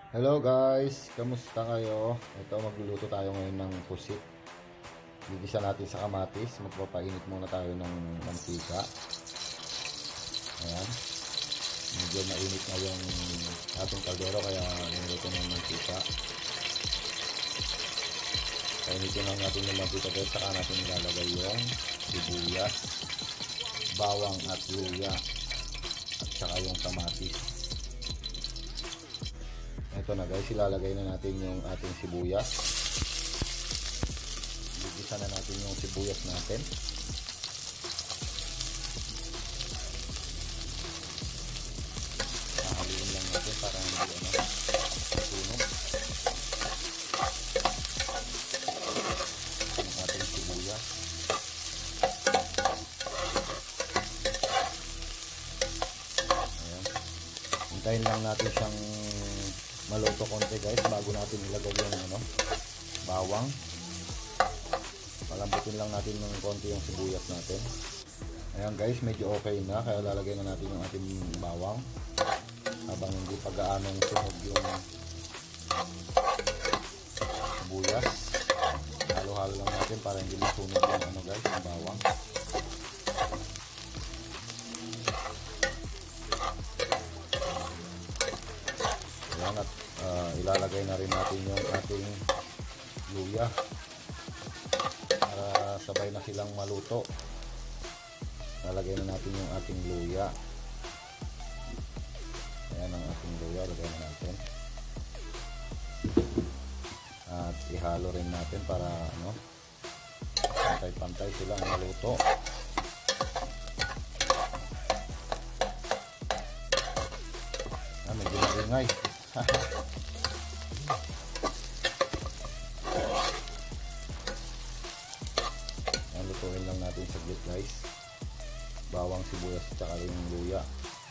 Hello guys, kamusta kayo? Ito, magluluto tayo ngayon ng pusit. Gigisa natin sa kamatis. Magpapainit muna tayo ng mantika. Ayan. Medyo mainit na yung ating kaldero kaya niluto ng mantika. Painitin lang natin yung mantika guys. Saka natin ilalagay yung sibuyas, bawang at luya at saka yung kamatis. Ito na guys, ilalagay na natin yung ating sibuyas. Gigisa na natin yung sibuyas natin. Haluin lang natin para hindi masunog yung ating sibuyas. Ayan. Hintayin lang natin siyang maluto konti guys bago natin ilagay yung bawang. Palambutin lang natin ng konti yung sibuyas natin. Ayan guys, medyo okay na kaya lalagay na natin yung ating bawang habang hindi pa gaanong sunog yung sibuyas. Halo-halo lang natin para hindi masunog yung guys, yung bawang. Ayan, at ilalagay na rin natin yung ating luya para sabay na silang maluto. Lalagay na natin yung ating luya. Ayan ang ating luya, lagay na natin at ihalo rin natin para pantay-pantay silang maluto. Medyo maringay. Ayan, lutuin lang natin saglit guys. Bawang, sibuyas at saka yung luya.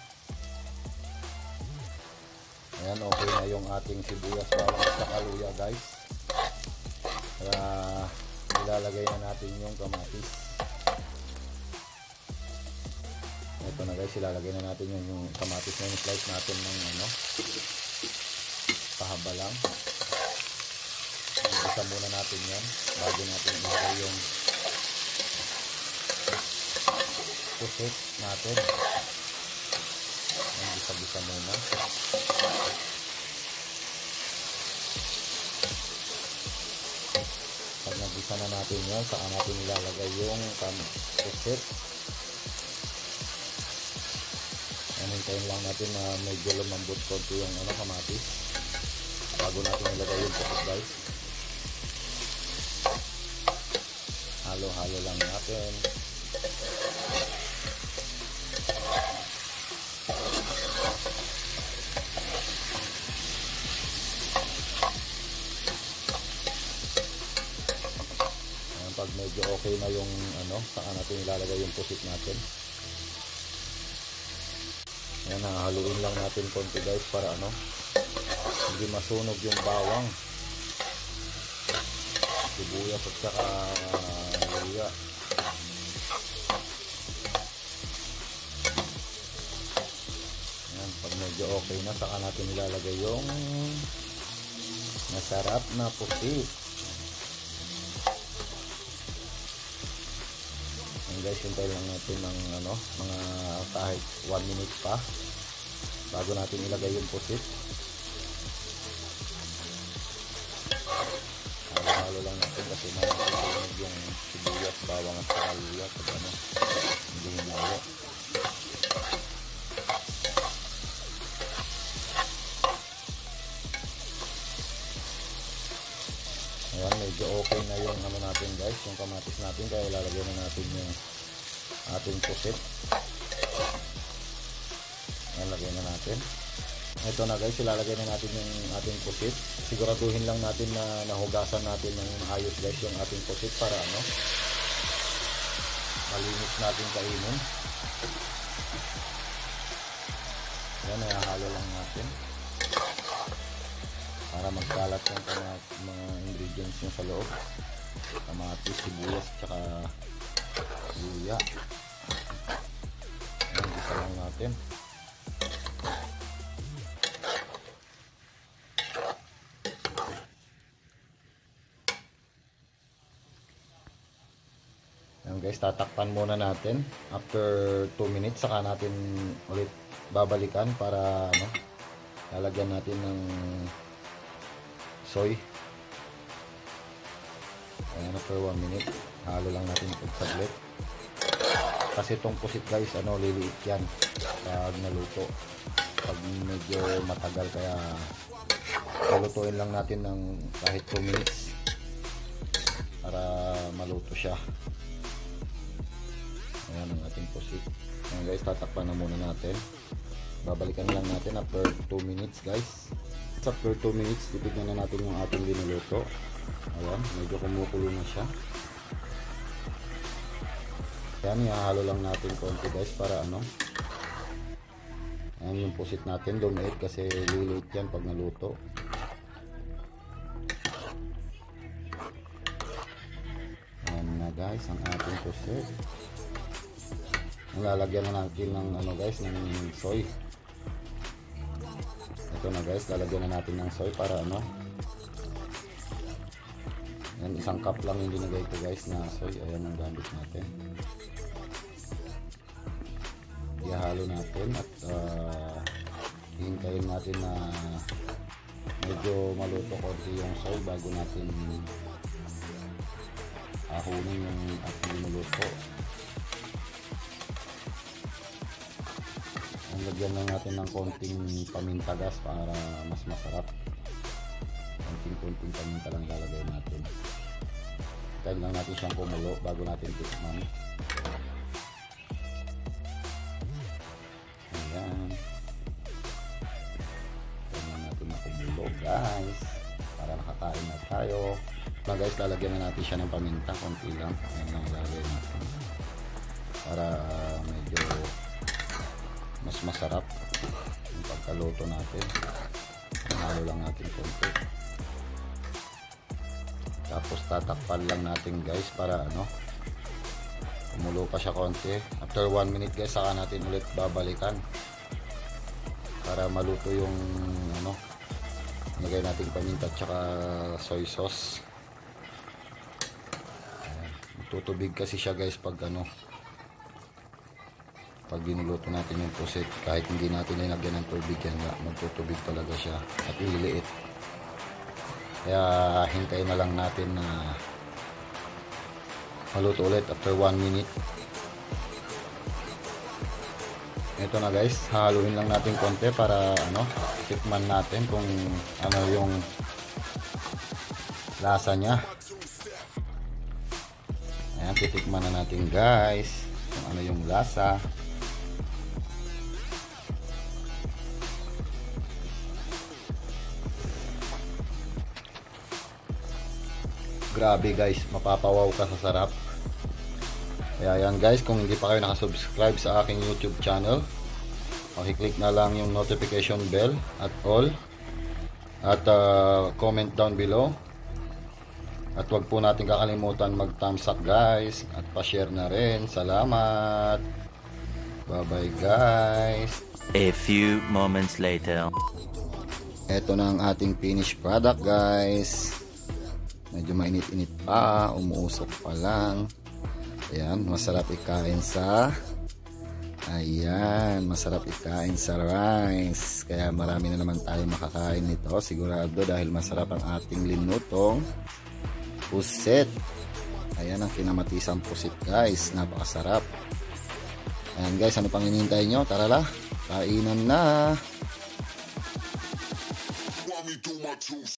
Ayan, okay na yung ating sibuyas, bawang at saka luya guys. Kaya ilalagay na natin yung kamatis. Ito na guys, ilalagay na natin yung kamatis na yung slice natin ng pahaba lang. Igisa muna natin yan bago natin ilagay yung pusit natin. Gisa-gisa muna. Pag nagisa na natin yan, saka natin ilalagay yung pusit. Hintayin lang natin na medyo lumambot konti yung kamatis bago natin ilagay yung pusit guys. Halo-halo lang natin. Ayan, pag medyo okay na yung saka natin ilalagay yung pusit natin. Ayan, haluin lang natin konti guys para hindi masunog yung bawang, sibuyas at saka luya. Ayan, pag medyo okay na, saka natin ilalagay yung masarap na pusit. Ayan guys, hintayin lang natin ng mga kahit 1 minute pa bago natin ilagay yung pusit. Halo-halo lang natin kasi masunog yung sibuyas, bawang at saka luya pag hindi hinalo. Ayan, medyo okay na yung natin guys, yung kamatis natin, kaya ilalagay na natin yung ating pusit. Ayan, lagay na natin. Ito na guys, ilalagay na natin yung ating pusit. Siguraduhin lang natin na nahugasan natin ng maayos guys yung ating pusit para malinis natin kainin. Ayan, nahahalo lang natin para magkalat yung mga ingredients yung sa loob. Kamatis, sibuyas, tsaka luya. Ayan, gisa lang natin. guys, tatakpan muna natin. After 2 minutes, saka natin ulit babalikan para ano, lalagyan natin ng soy. Ayan, after 1 minute, halo lang natin ito saglit. Kasi itong pusit guys, ano, liliit yan pag naluto. Pag medyo matagal, kaya malutuin lang natin ng kahit 2 minutes para maluto siya. Ayan ang ating pusit. Ayan guys, tatakpan na muna natin. Babalikan lang natin after 2 minutes guys. After 2 minutes, titignan na natin yung ating linuluto. Ayan, medyo kumukulo na siya. Ayan, ihahalo lang natin konti guys para ano. Ayan yung pusit natin, lumiit kasi liliit yan pag naluto. Ayan na guys ang ating pusit. Lalagyan na natin ng ano guys, ng soy. Ito na guys, lalagyan na natin ng soy para ano. Yan, 1 cup lang yung dinagay ko guys na soy. Ayan ang gamit natin. Ihalo natin at hintayin natin na medyo maluto konti yung soy bago natin ahunin yung ating linuluto. Lagyan lang natin ng konting paminta gas para mas masarap. Konting paminta lang lalagay natin. Hintayin lang natin siyang kumulo bago natin tikman. Ayan. Hintayin natin na kumulo guys para nakakain na tayo. Na guys, lalagyan na natin siya ng paminta, konti lang. Ayan lang lalagay natin para medyo mas masarap yung pagkaluto natin. Halo lang natin konti. Tapos tatakpan lang natin guys para ano, kumulo pa siya konti. After 1 minute guys, saka natin ulit babalikan para maluto yung ano, lagay natin paminta at saka soy sauce. Tutubig kasi siya guys pag ano, pag binuluto natin yung pusit. Kahit hindi natin nilagyan ng tubig yan, magtutubig talaga siya at liliit. Kaya hintayin na lang natin na maluto ulit after 1 minute. Ito na guys, haluin lang natin konti para ano, tikman natin kung ano yung lasa niya. Ayan, titikman na natin guys kung ano yung lasa. Grabe guys, mapapawaw ka sa sarap. Kaya yan guys, kung hindi pa kayo nakasubscribe sa aking YouTube channel, pakiclick na lang yung notification bell at all. At comment down below. At wag po natin kakalimutan mag thumbs up guys. At pa-share na rin. Salamat. Bye bye guys. A few moments later. Ito na ang ating finished product guys. Medyo mainit-init pa, umuusok pa lang. Ayan, masarap ikain sa masarap ikain sa rice. Kaya marami na naman tayo makakain nito, sigurado, dahil masarap ang ating linutong pusit. Ayan ang kinamatisang pusit guys, napakasarap. Ayan guys, ano pang hinihintay nyo? Tara la, kainan na.